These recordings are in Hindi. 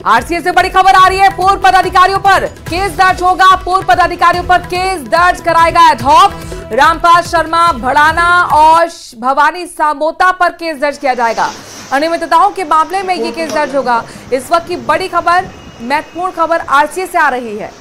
आरसीए से बड़ी खबर आ रही है। पूर्व पदाधिकारियों पर केस दर्ज होगा। पूर्व पदाधिकारियों पर केस दर्ज कराएगा एडहॉक। रामपाल शर्मा, भड़ाना और भवानी सामोता पर केस दर्ज किया जाएगा। अनियमितताओं के मामले में ये केस दर्ज होगा। इस वक्त की बड़ी खबर, महत्वपूर्ण खबर आरसीए से आ रही है।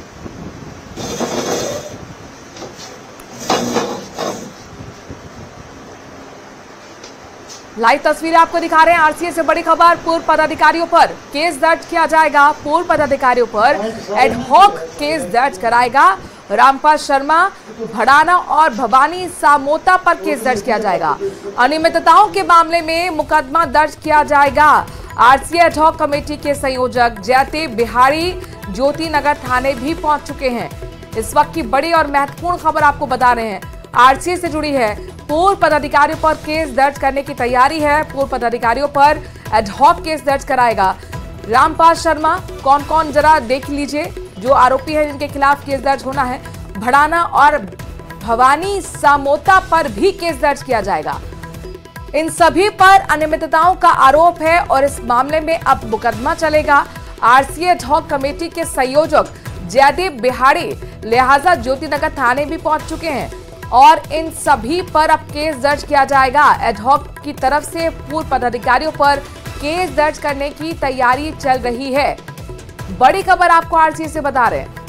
लाइव तस्वीरें आपको दिखा रहे हैं। आरसीए से बड़ी खबर, पूर्व पदाधिकारियों पर केस दर्ज किया जाएगा। पूर्व पदाधिकारियों पर एडहॉक केस दर्ज कराएगा। रामपाल शर्मा, भड़ाना और भवानी सामोता पर केस दर्ज किया जाएगा। अनियमितताओं के मामले में मुकदमा दर्ज किया जाएगा। आरसीए एडहॉक कमेटी के संयोजक जयदेव बिहारी ज्योति नगर थाने भी पहुंच चुके हैं। इस वक्त की बड़ी और महत्वपूर्ण खबर आपको बता रहे हैं, आरसीए से जुड़ी है। पूर्व पदाधिकारियों पर केस दर्ज करने की तैयारी है। पूर्व पदाधिकारियों पर एडहॉक केस दर्ज कराएगा रामपाल शर्मा। कौन कौन जरा देख लीजिए जो आरोपी है जिनके खिलाफ केस दर्ज होना है। भड़ाना और भवानी सामोता पर भी केस दर्ज किया जाएगा। इन सभी पर अनियमितताओं का आरोप है और इस मामले में अब मुकदमा चलेगा। आरसीए एडहॉक कमेटी के संयोजक जयदेव बिहारी लिहाजा ज्योतिनगर थाने भी पहुंच चुके हैं और इन सभी पर अब केस दर्ज किया जाएगा। एडहॉक की तरफ से पूर्व पदाधिकारियों पर केस दर्ज करने की तैयारी चल रही है। बड़ी खबर आपको आरसीए से बता रहे हैं।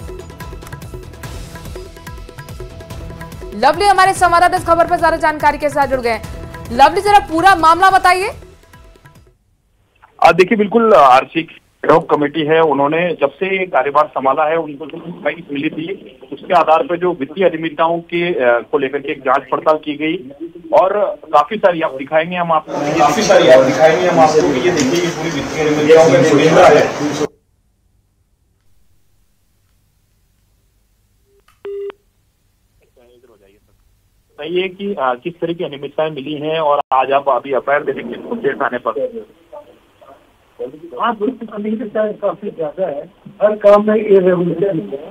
लवली हमारे संवाददाता इस खबर पर ज्यादा जानकारी के साथ जुड़ गए। लवली, जरा पूरा मामला बताइए। देखिए, बिल्कुल आरसीए एडहॉक कमेटी है, उन्होंने जब से कार्यभार संभाला है उनको जो सूचनाएं मिली थी उसके आधार पर जो वित्तीय अनियमितताओं के को लेकर के एक जांच पड़ताल की गई और काफी सारी आप दिखाएंगे हम आपको ये देखिए पूरी वित्तीय अनियमितताओं में सुविधा है। सही है कि किस तरह की अनियमितताएं मिली हैं और आज आप अभी एफआईआर देने के लिए थाने पर। हाँ, काफी ज्यादा है। हर काम में इरेगुलर है।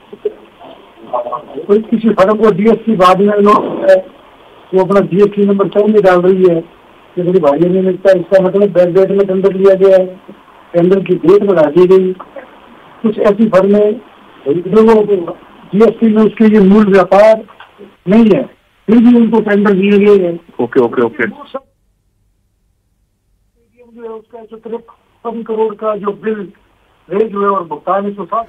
कोई किसी फर्म को जीएसटी बाद में वो अपना जीएसटी नंबर सही में डाल रही है, ये बड़ी भारी नहीं मिलता। इसका मतलब बैक डेट में टेंडर लिया गया है, टेंडर की डेट बढ़ा दी गई। कुछ ऐसी फर्में जीएसटी में उसके ये मूल व्यापार नहीं है, फिर भी उनको टेंडर दिए गए हैं। Okay okay okay. उसका 153 करोड़ का जो बिल रेज हुए और भुगतान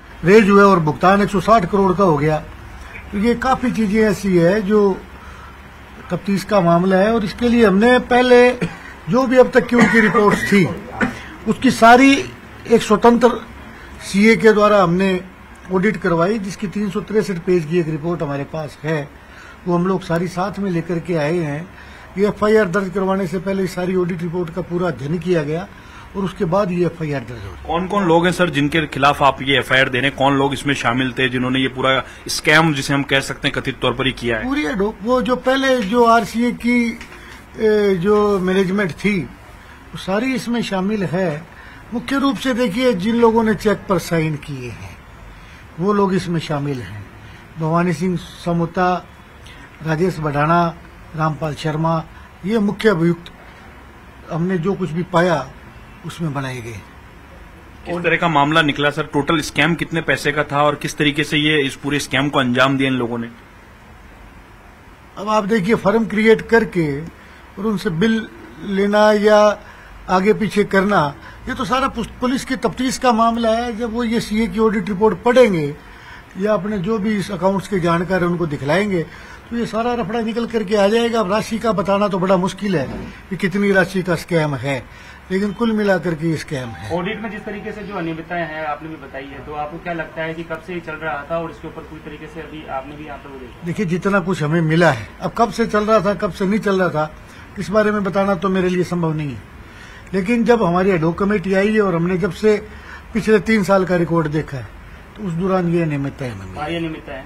160 करोड़ का हो गया। तो ये काफी चीजें ऐसी है जो तफ्तीश का मामला है और इसके लिए हमने पहले जो भी अब तक की उनकी रिपोर्ट्स थी उसकी सारी एक स्वतंत्र सीए के द्वारा हमने ऑडिट करवाई, जिसकी 363 पेज की एक रिपोर्ट हमारे पास है। वो हम लोग सारी साथ में लेकर के आए हैं। ये एफआईआर दर्ज करवाने से पहले सारी ऑडिट रिपोर्ट का पूरा अध्ययन किया गया और उसके बाद ये एफआईआर दर्ज हो। कौन कौन लोग हैं सर जिनके खिलाफ आप ये एफआईआर दे रहे हैं? कौन लोग इसमें शामिल थे जिन्होंने ये पूरा स्कैम, जिसे हम कह सकते हैं कथित तौर पर ही किया है? पूरी वो जो पहले जो आरसीए की जो मैनेजमेंट थी वो सारी इसमें शामिल है। मुख्य रूप से देखिए, जिन लोगों ने चेक पर साइन किए हैं वो लोग इसमें शामिल हैं। भवानी सिंह सामोता, राजेश भड़ाना, रामपाल शर्मा, ये मुख्य अभियुक्त हमने जो कुछ भी पाया उसमें बनाए गए। किस तरह का मामला निकला सर? टोटल स्कैम कितने पैसे का था और किस तरीके से ये इस पूरे स्कैम को अंजाम दिया इन लोगों ने? अब आप देखिए, फर्म क्रिएट करके और उनसे बिल लेना या आगे पीछे करना, ये तो सारा पुलिस की तफ्तीश का मामला है। जब वो ये सीए की ऑडिट रिपोर्ट पढ़ेंगे या अपने जो भी इस अकाउंट्स के जानकार उनको दिखलाएंगे तो ये सारा रफड़ा निकल करके आ जाएगा। अब राशि का बताना तो बड़ा मुश्किल है कि कितनी राशि का स्कैम है, लेकिन कुल मिलाकर के स्कैम है। ऑडिट में जिस तरीके से जो अनियमितताएं हैं आपने भी बताई है, तो आपको क्या लगता है कि कब से ये चल रहा था और इसके ऊपर पूरी तरीके से अभी आपने भी यहाँ पर देखिए, जितना कुछ हमें मिला है, अब कब से चल रहा था कब से नहीं चल रहा था इस बारे में बताना तो मेरे लिए संभव नहीं है। लेकिन जब हमारी एडहॉक कमेटी आई है और हमने जब से पिछले 3 साल का रिकॉर्ड देखा है तो उस दौरान ये अनियमितताएं मिली।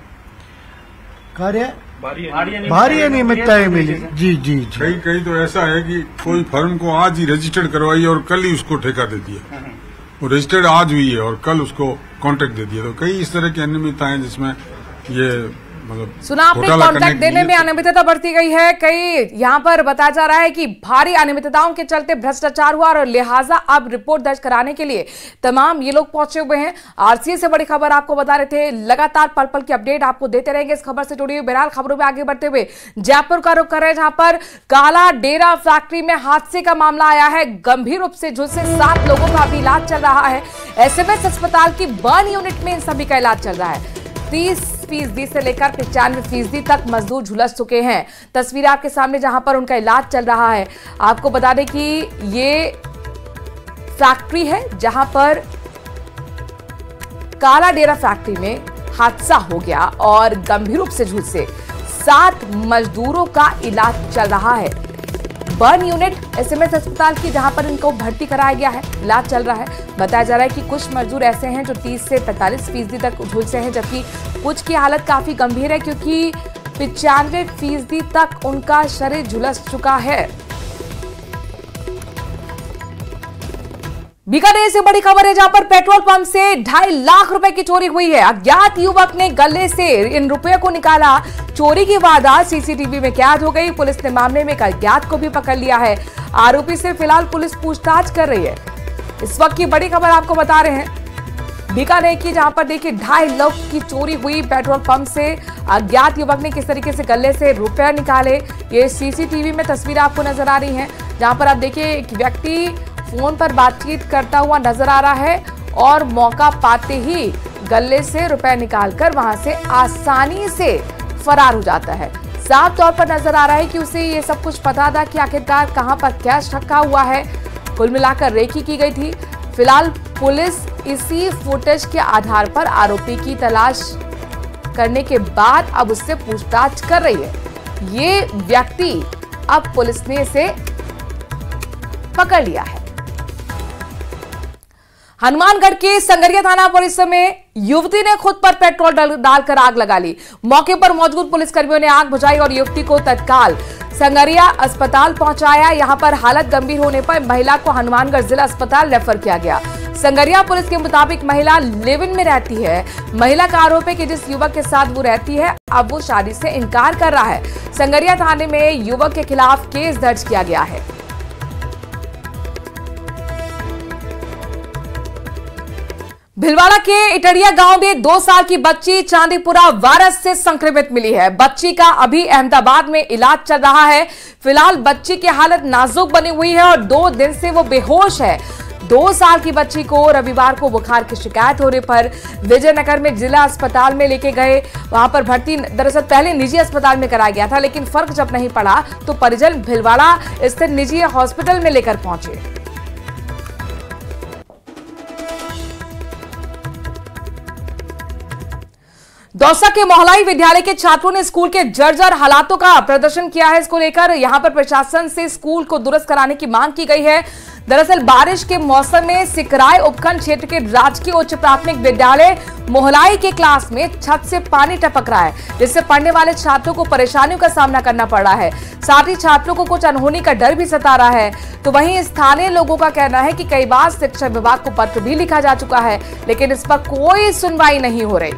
भारी अनियमितताएं मिली। जी जी जी। कहीं तो ऐसा है कि कोई फर्म को आज ही रजिस्टर्ड करवाई और कल ही उसको ठेका दे दिया, वो रजिस्टर्ड आज हुई है और कल उसको कॉन्ट्रैक्ट दे दिया। तो कई इस तरह की अनियमितताएं जिसमें ये मतलब सुना आपने, कॉन्ट्रैक्ट देने में अनियमितता बढ़ती गई है। कई यहाँ पर बताया जा रहा है कि भारी अनियमितताओं के चलते भ्रष्टाचार हुआ और लिहाजा अब रिपोर्ट दर्ज कराने के लिए तमाम ये लोग पहुंचे हुए हैं। आरसीए से बड़ी खबर आपको बता रहे थे, लगातार पल पल की अपडेट आपको देते रहेंगे इस खबर से जुड़ी हुई। बहरहाल खबरों में आगे बढ़ते हुए जयपुर का रुख कर रहे हैं, जहां पर काला डेरा फैक्ट्री में हादसे का मामला आया है। गंभीर रूप से झुलसे 7 लोगों का अभी इलाज चल रहा है। एसएमएस अस्पताल की बर्न यूनिट में इन सभी का इलाज चल रहा है। 30% से लेकर 95% तक मजदूर झुलस चुके हैं। तस्वीर आपके सामने जहां पर उनका इलाज चल रहा है। आपको बता दें कि ये फैक्ट्री है जहां पर काला डेरा फैक्ट्री में हादसा हो गया और गंभीर रूप से झुलसे 7 मजदूरों का इलाज चल रहा है। बर्न यूनिट एसएमएस अस्पताल की जहां पर इनको भर्ती कराया गया है, इलाज चल रहा है। बताया जा रहा है कि कुछ मजदूर ऐसे हैं जो 30 से 45% तक झुलसे हैं, जबकि कुछ की हालत काफी गंभीर है क्योंकि 95% तक उनका शरीर झुलस चुका है। बीकानेर से बड़ी खबर है, जहां पर पेट्रोल पंप से 2.5 लाख रुपए की चोरी हुई है। अज्ञात युवक ने गले से इन रुपयों को निकाला। चोरी की वारदात सीसीटीवी में कैद हो गई। पुलिस ने मामले में एक अज्ञात को भी पकड़ लिया है। आरोपी से फिलहाल पुलिस पूछताछ कर रही है। इस वक्त की बड़ी खबर आपको बता रहे हैं बीकानेर की, जहां पर देखिए 2.5 लाख की चोरी हुई। पेट्रोल पंप से अज्ञात युवक ने किस तरीके से गले से रुपया निकाले, ये सीसीटीवी में तस्वीर आपको नजर आ रही है। जहां पर आप देखिए एक व्यक्ति फोन पर बातचीत करता हुआ नजर आ रहा है और मौका पाते ही गले से रुपए निकालकर वहां से आसानी से फरार हो जाता है। साफ तौर पर नजर आ रहा है कि उसे ये सब कुछ पता था कि आखिरकार कहां पर कैश रखा हुआ है। कुल मिलाकर रेकी की गई थी। फिलहाल पुलिस इसी फुटेज के आधार पर आरोपी की तलाश करने के बाद अब उससे पूछताछ कर रही है। ये व्यक्ति अब पुलिस ने इसे पकड़ लिया है। हनुमानगढ़ के संगरिया थाना परिसर में युवती ने खुद पर पेट्रोल डालकर आग लगा ली। मौके पर मौजूद पुलिसकर्मियों ने आग बुझाई और युवती को तत्काल संगरिया अस्पताल पहुंचाया। यहां पर हालत गंभीर होने पर महिला को हनुमानगढ़ जिला अस्पताल रेफर किया गया। संगरिया पुलिस के मुताबिक महिला लिव इन में रहती है। महिला का आरोप है कि जिस युवक के साथ वो रहती है अब वो शादी से इनकार कर रहा है। संगरिया थाने में युवक के खिलाफ केस दर्ज किया गया है। भिलवाड़ा के इटड़िया गांव में 2 साल की बच्ची चांदीपुरा वायरस से संक्रमित मिली है। बच्ची का अभी अहमदाबाद में इलाज चल रहा है। फिलहाल बच्ची की हालत नाजुक बनी हुई है और 2 दिन से वो बेहोश है। 2 साल की बच्ची को रविवार को बुखार की शिकायत होने पर विजयनगर में जिला अस्पताल में लेके गए। वहां पर भर्ती दरअसल पहले निजी अस्पताल में कराया गया था, लेकिन फर्क जब नहीं पड़ा तो परिजन भिलवाड़ा स्थित निजी हॉस्पिटल में लेकर पहुंचे। दौसा के मोहलाई विद्यालय के छात्रों ने स्कूल के जर्जर हालातों का प्रदर्शन किया है। इसको लेकर यहां पर प्रशासन से स्कूल को दुरुस्त कराने की मांग की गई है। दरअसल बारिश के मौसम में सिकराय उपखंड क्षेत्र के राजकीय उच्च प्राथमिक विद्यालय मोहलाई के क्लास में छत से पानी टपक रहा है, जिससे पढ़ने वाले छात्रों को परेशानियों का सामना करना पड़ रहा है। साथ ही छात्रों को कुछ अनहोनी का डर भी सता रहा है। तो वहीं स्थानीय लोगों का कहना है कि कई बार शिक्षा विभाग को पत्र भी लिखा जा चुका है, लेकिन इस पर कोई सुनवाई नहीं हो रही।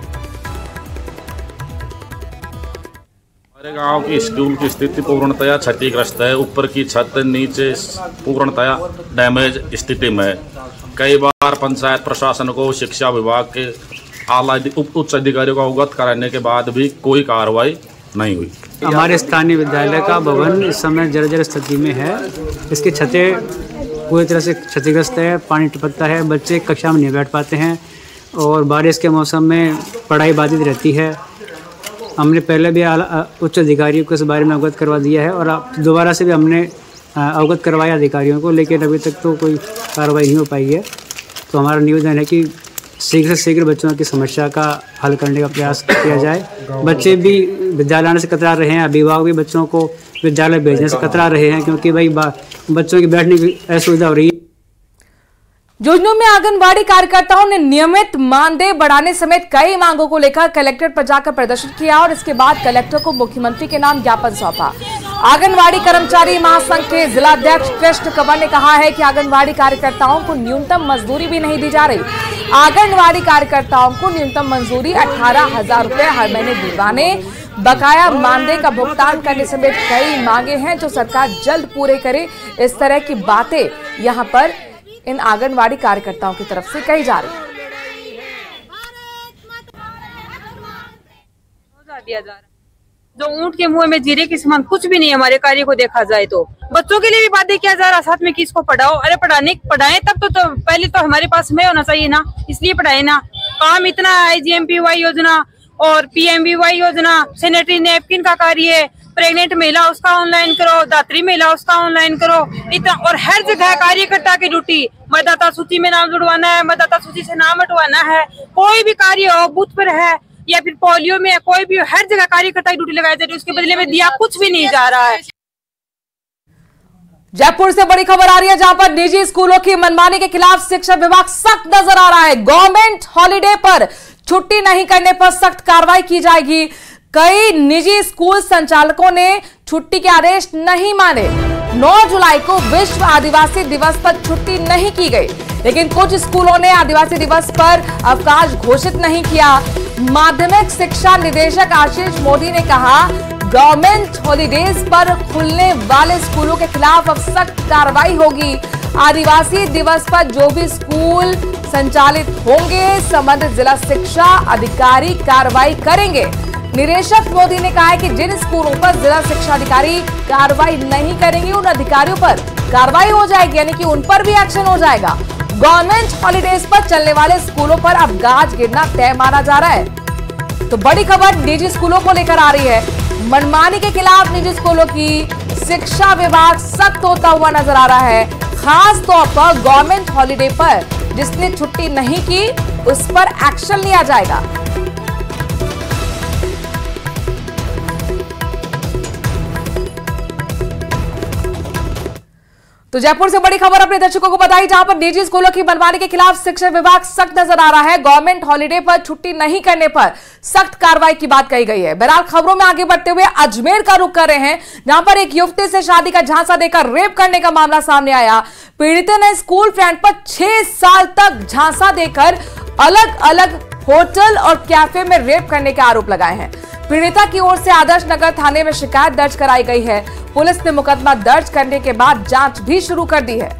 हमारे गांव की स्कूल की स्थिति पूर्णतया क्षतिग्रस्त है। ऊपर की छत नीचे पूर्णतया डैमेज स्थिति में। कई बार पंचायत प्रशासन को शिक्षा विभाग के आला उच्च अधिकारियों को अवगत कराने के बाद भी कोई कार्रवाई नहीं हुई। हमारे स्थानीय विद्यालय का भवन इस समय जर्जर स्थिति में है। इसकी छतें पूरी तरह से क्षतिग्रस्त है, पानी टपकता है, बच्चे कक्षा में नहीं बैठ पाते हैं और बारिश के मौसम में पढ़ाई बाधित रहती है। हमने पहले भी उच्च अधिकारियों को इस बारे में अवगत करवा दिया है और दोबारा से भी हमने अवगत करवाया अधिकारियों को, लेकिन अभी तक तो कोई कार्रवाई नहीं हो पाई है। तो हमारा निवेदन है कि शीघ्र से शीघ्र बच्चों की समस्या का हल करने का प्रयास किया जाए। बच्चे भी विद्यालय आने से कतरा रहे हैं, अभिभावक भी बच्चों को विद्यालय भेजने से कतरा रहे हैं, क्योंकि भाई बच्चों की बैठने की असुविधा हो रही है। झुंझुनू में आंगनबाड़ी कार्यकर्ताओं ने नियमित मानदेय बढ़ाने समेत कई मांगों को लेकर कलेक्ट्रेट पर जाकर प्रदर्शन किया और इसके बाद कलेक्टर को मुख्यमंत्री के नाम ज्ञापन सौंपा। आंगनबाड़ी कर्मचारी महासंघ के जिलाध्यक्ष कृष्ण कंवर ने कहा है कि आंगनबाड़ी कार्यकर्ताओं को न्यूनतम मजदूरी भी नहीं दी जा रही। आंगनबाड़ी कार्यकर्ताओं को न्यूनतम मजदूरी 18,000 रुपए हर महीने दिलवाने बकाया मानदेय का भुगतान करने समेत कई मांगे हैं जो सरकार जल्द पूरे करे। इस तरह की बातें यहां पर इन आंगनवाड़ी कार्यकर्ताओं की तरफ से कही जा रही है। जो ऊंट के मुंह में जीरे के समान कुछ भी नहीं है हमारे कार्य को देखा जाए तो। बच्चों के लिए भी बातें किया जा रहा, साथ में किसको पढ़ाओ। अरे पढ़ाएं तब तो पहले तो हमारे पास में होना चाहिए ना, इसलिए पढ़ाए ना। काम इतना IGMPY योजना और PMBY योजना, सैनिटरी नैपकिन का कार्य, प्रेग्नेंट महिला उसका ऑनलाइन करो, दात्री महिला उसका ऑनलाइन करो, इतना। और हर जगह कार्यकर्ता की ड्यूटी, मतदाता सूची में नाम जुड़वाना है, मतदाता सूची से नाम हटवाना है, कोई भी कार्य हो, बूथ पर है या फिर पोलियो में, कोई भी हर जगह कार्यकर्ता की ड्यूटी लगाई जा रही है। उसके बदले में दिया कुछ भी नहीं जा रहा है। जयपुर से बड़ी खबर आ रही है जहां पर निजी स्कूलों की मनमानी के खिलाफ शिक्षा विभाग सख्त नजर आ रहा है। गवर्नमेंट हॉलिडे पर छुट्टी नहीं करने पर सख्त कार्रवाई की जाएगी। कई निजी स्कूल संचालकों ने छुट्टी के आदेश नहीं माने। 9 जुलाई को विश्व आदिवासी दिवस पर छुट्टी नहीं की गई, लेकिन कुछ स्कूलों ने आदिवासी दिवस पर अवकाश घोषित नहीं किया। माध्यमिक शिक्षा निदेशक आशीष मोदी ने कहा, गवर्नमेंट हॉलीडेज पर खुलने वाले स्कूलों के खिलाफ अब सख्त कार्रवाई होगी। आदिवासी दिवस पर जो भी स्कूल संचालित होंगे, संबंधित जिला शिक्षा अधिकारी कार्रवाई करेंगे। निदेशक मोदी ने कहा है कि जिन स्कूलों पर जिला शिक्षा अधिकारी कार्रवाई नहीं करेंगे, उन अधिकारियों पर कार्रवाई हो जाएगी, यानी कि उन पर भी एक्शन हो जाएगा। गवर्नमेंट हॉलीडेज पर चलने वाले स्कूलों पर अब गाज गिरना तय माना जा रहा है। तो बड़ी खबर निजी स्कूलों को लेकर आ रही है। मनमानी के खिलाफ निजी स्कूलों की शिक्षा विभाग सख्त होता हुआ नजर आ रहा है। खास तौर पर गवर्नमेंट हॉलीडे पर जिसने छुट्टी नहीं की, उस पर एक्शन लिया जाएगा। तो जयपुर से बड़ी खबर अपने दर्शकों को बताई, जहां पर निजी स्कूलों की मनमानी के खिलाफ शिक्षा विभाग सख्त नजर आ रहा है। गवर्नमेंट हॉलीडे पर छुट्टी नहीं करने पर सख्त कार्रवाई की बात कही गई है। बहरहाल खबरों में आगे बढ़ते हुए अजमेर का रुख कर रहे हैं, जहां पर एक युवती से शादी का झांसा देकर रेप करने का मामला सामने आया। पीड़ित ने स्कूल फ्रेंड पर 6 साल तक झांसा देकर अलग अलग होटल और कैफे में रेप करने के आरोप लगाए हैं। पीड़िता की ओर से आदर्श नगर थाने में शिकायत दर्ज कराई गई है। पुलिस ने मुकदमा दर्ज करने के बाद जांच भी शुरू कर दी है।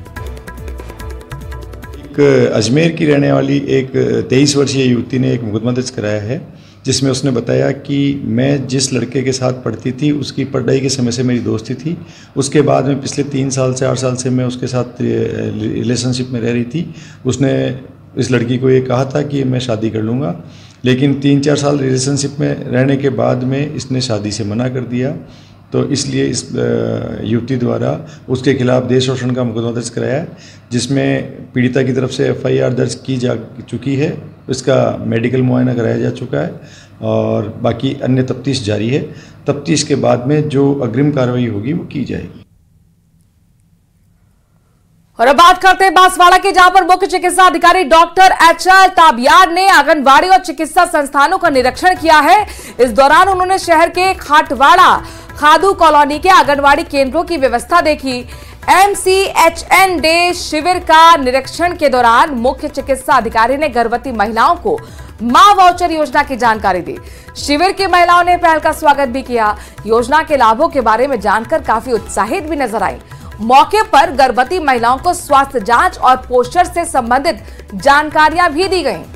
एक अजमेर की रहने वाली एक 23 वर्षीय युवती ने एक मुकदमा दर्ज कराया है, जिसमें उसने बताया कि मैं जिस लड़के के साथ पढ़ती थी, उसकी पढ़ाई के समय से मेरी दोस्ती थी। उसके बाद में पिछले 3 साल से 8 साल से मैं उसके साथ रिलेशनशिप में रह रही थी। उसने इस लड़की को ये कहा था कि मैं शादी कर लूँगा, लेकिन 3-4 साल रिलेशनशिप में रहने के बाद में इसने शादी से मना कर दिया। तो इसलिए इस युवती द्वारा उसके खिलाफ देश शोषण का मुकदमा दर्ज कराया है, जिसमें पीड़िता की तरफ से FIR दर्ज की जा चुकी है। इसका मेडिकल मुआयना कराया जा चुका है और बाकी अन्य तफ्तीश जारी है। तफ्तीश के बाद में जो अग्रिम कार्रवाई होगी वो की जाएगी। और अब बात करते हैं बांसवाड़ा की, जहां पर मुख्य चिकित्सा अधिकारी डॉक्टर HR ताबियार ने आंगनबाड़ी और चिकित्सा संस्थानों का निरीक्षण किया है। इस दौरान उन्होंने शहर के खाटवाड़ा खादू कॉलोनी के आंगनबाड़ी केंद्रों की व्यवस्था देखी। MCHN डे शिविर का निरीक्षण के दौरान मुख्य चिकित्सा अधिकारी ने गर्भवती महिलाओं को मां वाउचर योजना की जानकारी दी। शिविर की महिलाओं ने पहल का स्वागत भी किया। योजना के लाभों के बारे में जानकर काफी उत्साहित भी नजर आई। मौके पर गर्भवती महिलाओं को स्वास्थ्य जांच और पोस्टर से संबंधित जानकारियां भी दी गईं।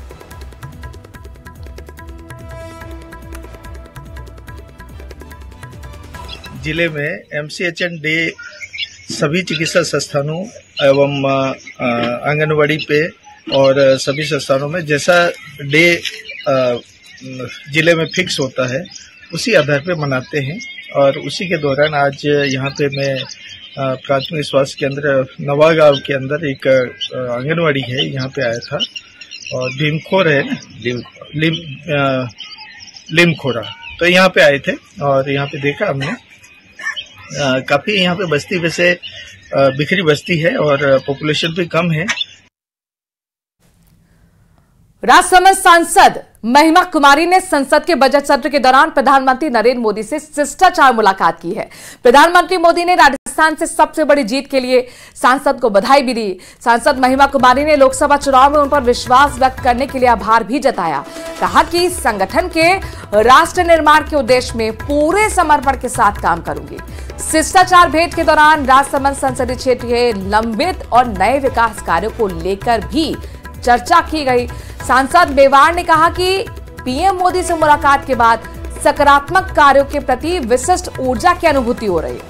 जिले में MCHN डे सभी चिकित्सा संस्थानों एवं आंगनवाड़ी पे और सभी संस्थानों में जैसा डे जिले में फिक्स होता है उसी आधार पे मनाते हैं। और उसी के दौरान आज यहाँ पे मैं प्राथमिक स्वास्थ्य केंद्र नवागांव के अंदर एक आंगनवाड़ी है, यहाँ पे आया था। और भीमखोर है ना, लिमखोरा, तो यहाँ पे आए थे और यहाँ पे देखा हमने काफी यहाँ पे बस्ती वैसे बिखरी बस्ती है और पॉपुलेशन भी कम है। राजसमंद सांसद महिमा कुमारी ने संसद के बजट सत्र के दौरान प्रधानमंत्री नरेंद्र मोदी से शिष्टाचार मुलाकात की है। प्रधानमंत्री मोदी ने राजस्थान से सबसे बड़ी जीत के लिए सांसद को बधाई भी दी। सांसद महिमा कुमारी ने लोकसभा चुनाव में उन पर विश्वास व्यक्त करने के लिए आभार भी जताया। कहा कि संगठन के राष्ट्र निर्माण के उद्देश्य में पूरे समर्पण के साथ काम करूंगी। शिष्टाचार भेंट के दौरान राजसमंद संसदीय क्षेत्र के लंबित और नए विकास कार्यों को लेकर भी चर्चा की गई। सांसद मेवाड़ ने कहा कि पीएम मोदी से मुलाकात के बाद सकारात्मक कार्यों के प्रति विशिष्ट ऊर्जा की अनुभूति हो रही है।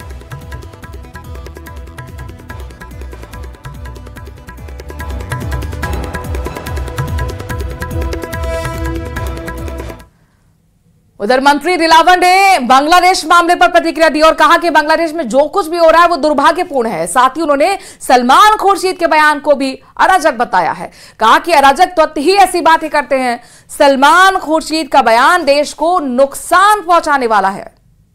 उधर मंत्री दिलावर ने बांग्लादेश मामले पर प्रतिक्रिया दी और कहा कि बांग्लादेश में जो कुछ भी हो रहा है वो दुर्भाग्यपूर्ण है। साथ ही उन्होंने सलमान खुर्शीद के बयान को भी अराजक बताया है। कहा कि अराजक तत्व ही ऐसी बातें करते हैं। सलमान खुर्शीद का बयान देश को नुकसान पहुंचाने वाला है।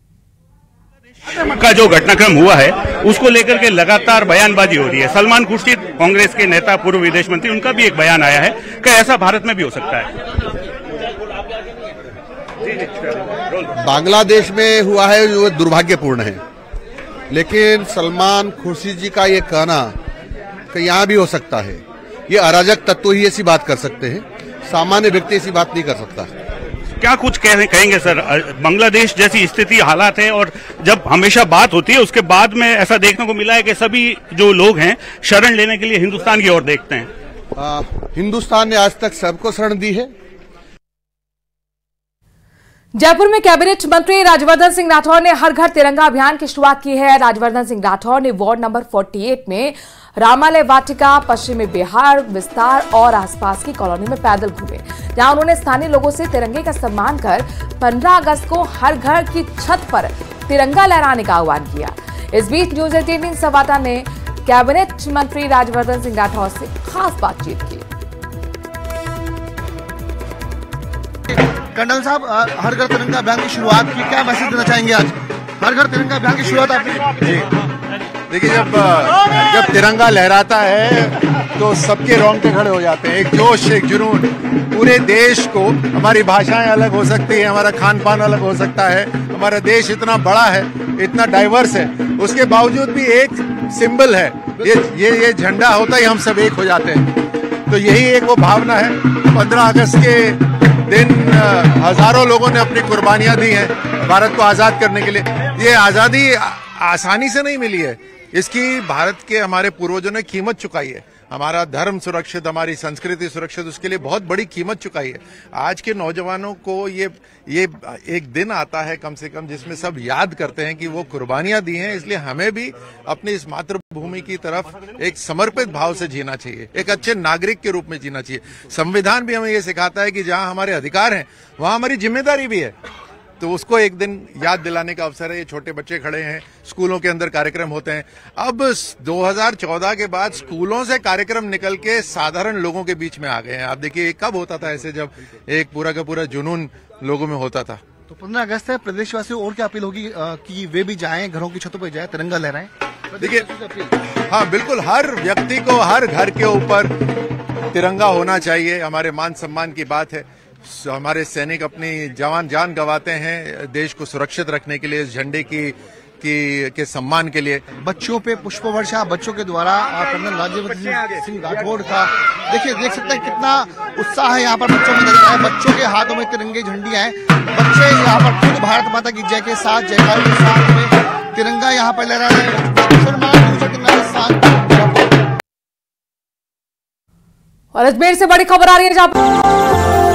का जो घटनाक्रम हुआ है उसको लेकर के लगातार बयानबाजी हो रही है। सलमान खुर्शीद कांग्रेस के नेता, पूर्व विदेश मंत्री, उनका भी एक बयान आया है कि ऐसा भारत में भी हो सकता है। बांग्लादेश में हुआ है वो दुर्भाग्यपूर्ण है, लेकिन सलमान खुर्शीद जी का ये कहना कि यहाँ भी हो सकता है, ये अराजक तत्व ही ऐसी बात कर सकते हैं, सामान्य व्यक्ति ऐसी बात नहीं कर सकता। क्या कुछ कहेंगे सर? बांग्लादेश जैसी स्थिति, हालात है, और जब हमेशा बात होती है उसके बाद में ऐसा देखने को मिला है कि सभी जो लोग हैं शरण लेने के लिए हिंदुस्तान की ओर देखते हैं। हिंदुस्तान ने आज तक सबको शरण दी है। जयपुर में कैबिनेट मंत्री राज्यवर्धन सिंह राठौर ने हर घर तिरंगा अभियान की शुरुआत की है। राज्यवर्धन सिंह राठौर ने वार्ड नंबर 48 में रामालय वाटिका, पश्चिमी बिहार विस्तार और आसपास की कॉलोनी में पैदल घूमे, जहां उन्होंने स्थानीय लोगों से तिरंगे का सम्मान कर 15 अगस्त को हर घर की छत पर तिरंगा लहराने का आह्वान किया। इस बीच न्यूज 18 संवाददाता ने कैबिनेट मंत्री राज्यवर्धन सिंह राठौर से खास बातचीत की। कर्नल साहब, हर घर तिरंगा अभियान की शुरुआत की, क्या मैसेज देना चाहेंगे आज? हर घर तिरंगा अभियान की शुरुआत आपने। देखिए, जब तिरंगा लहराता है तो सबके रोंगटे खड़े हो जाते हैं। एक जोश, एक जुनून पूरे देश को। हमारी भाषाएं अलग हो सकती है, हमारा खान पान अलग हो सकता है, हमारा देश इतना बड़ा है, इतना डाइवर्स है, उसके बावजूद भी एक सिंबल है, ये झंडा होता ही हम सब एक हो जाते हैं। तो यही एक वो भावना है। 15 अगस्त के दिन हजारों लोगों ने अपनी कुर्बानियां दी हैं भारत को आजाद करने के लिए। ये आजादी आसानी से नहीं मिली है, इसकी भारत के हमारे पूर्वजों ने कीमत चुकाई है। हमारा धर्म सुरक्षित, हमारी संस्कृति सुरक्षित, उसके लिए बहुत बड़ी कीमत चुकाई है। आज के नौजवानों को ये एक दिन आता है कम से कम जिसमें सब याद करते हैं कि वो कुर्बानियां दी हैं। इसलिए हमें भी अपनी इस मातृभूमि की तरफ एक समर्पित भाव से जीना चाहिए, एक अच्छे नागरिक के रूप में जीना चाहिए। संविधान भी हमें ये सिखाता है कि जहां हमारे अधिकार हैं वहां हमारी जिम्मेदारी भी है। तो उसको एक दिन याद दिलाने का अवसर है। ये छोटे बच्चे खड़े हैं, स्कूलों के अंदर कार्यक्रम होते हैं। अब 2014 के बाद स्कूलों से कार्यक्रम निकल के साधारण लोगों के बीच में आ गए हैं। आप देखिए, कब होता था ऐसे, जब एक पूरा का पूरा जुनून लोगों में होता था। तो 15 अगस्त है, प्रदेशवासियों और क्या अपील होगी कि वे भी जाएं, घरों की छतों पर जाएं, तिरंगा लहराएं? देखिए, हाँ बिल्कुल, हर व्यक्ति को हर घर के ऊपर तिरंगा होना चाहिए। हमारे मान सम्मान की बात है। हमारे सैनिक अपनी जवान जान गंवाते हैं देश को सुरक्षित रखने के लिए, इस झंडे के सम्मान के लिए। बच्चों पे पुष्प वर्षा, बच्चों के द्वारा कर्नल राज्यवर्धन सिंह राठौड़ का देख सकते हैं कितना उत्साह है यहाँ पर बच्चों में नजर आया। बच्चों के हाथों में तिरंगे झंडियां हैं। बच्चे यहाँ पर खुद भारत माता की जय के साथ, जयकार के साथ में तिरंगा यहाँ पर लहरा रहे हैं। और अजमेर से बड़ी खबर आ रही है जहां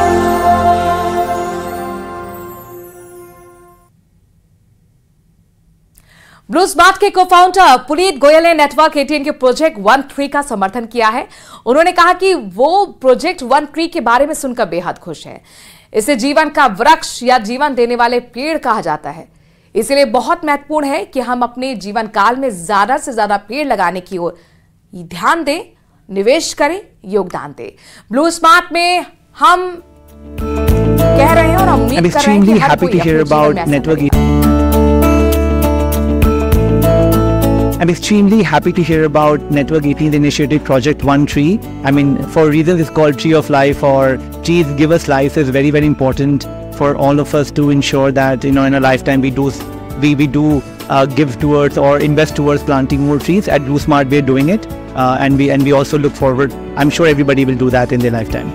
ब्लू स्मार्ट के को-फाउंडर पुनीत गोयल ने नेटवर्क 18 के प्रोजेक्ट 1 का समर्थन किया है। उन्होंने कहा कि वो प्रोजेक्ट 1 के बारे में सुनकर बेहद खुश हैं। इसे जीवन का वृक्ष या जीवन देने वाले पेड़ कहा जाता है। इसलिए बहुत महत्वपूर्ण है कि हम अपने जीवन काल में ज्यादा से ज्यादा पेड़ लगाने की ओर ध्यान दें, निवेश करें, योगदान दें। ब्लू स्मार्ट में हम कह रहे हैं और उम्मीद कर रहे हैं कि हर कोई अपने जीवन में I'm extremely happy to hear about Network 18's initiative Project One Tree. I mean, for reasons it's called Tree of Life, or Trees Give Us Life, is very, very important for all of us to ensure that, in a lifetime we do give towards or invest towards planting more trees. At DoSmart we're doing it, and we also look forward. I'm sure everybody will do that in their lifetime.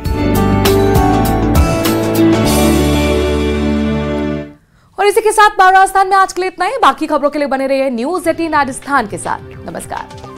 और इसी के साथ राजस्थान में आज के लिए इतना ही। बाकी खबरों के लिए बने रहिए न्यूज़ 18 राजस्थान के साथ। नमस्कार।